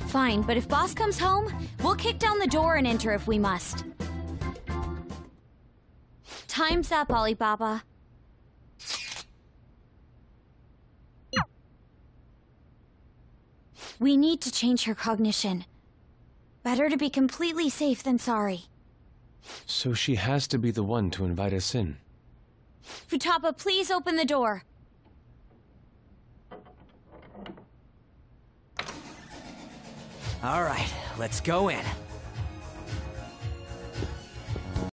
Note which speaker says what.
Speaker 1: Fine, but if Boss comes home, we'll kick down the door and enter if we must. Time's up, Alibaba. We need to change her cognition. Better to be completely safe than sorry.
Speaker 2: So she has to be the one to invite us in.
Speaker 1: Futaba, please open the door.
Speaker 3: All right, let's go in.